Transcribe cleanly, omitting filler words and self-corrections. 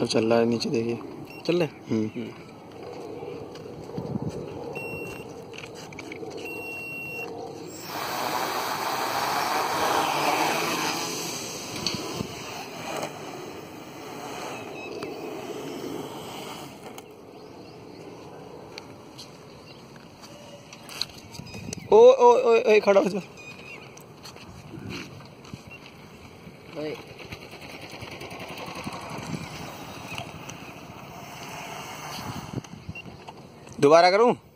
Motor चल रहा है नीचे, देखिए चल रहे। ओ ओ ओ खड़ा हो जा। दोबारा करूं?